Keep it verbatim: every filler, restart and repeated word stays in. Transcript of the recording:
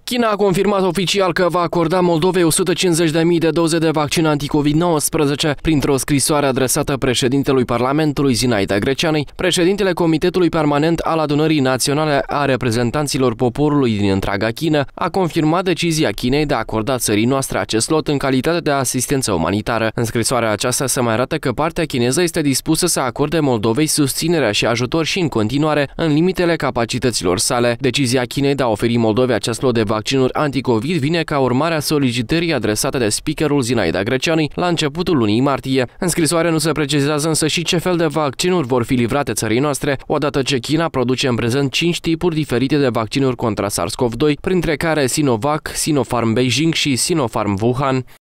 China a confirmat oficial că va acorda Moldovei o sută cincizeci de mii de doze de vaccin anticovid nouăsprezece printr-o scrisoare adresată președintelui Parlamentului Zinaida Greceanei. Președintele Comitetului Permanent al Adunării Naționale a Reprezentanților Poporului din întreaga Chină a confirmat decizia Chinei de a acorda țării noastre acest lot în calitate de asistență umanitară. În scrisoarea aceasta se mai arată că partea chineză este dispusă să acorde Moldovei susținerea și ajutor și în continuare în limitele capacităților sale. Decizia Chinei de a oferi Moldovei acest lot de vaccinuri anticovid vine ca urmare a solicitării adresate de speakerul Zinaida Greceanei la începutul lunii martie. În scrisoare nu se precizează însă și ce fel de vaccinuri vor fi livrate țării noastre, odată ce China produce în prezent cinci tipuri diferite de vaccinuri contra SARS-CoV doi, printre care Sinovac, Sinopharm Beijing și Sinopharm Wuhan.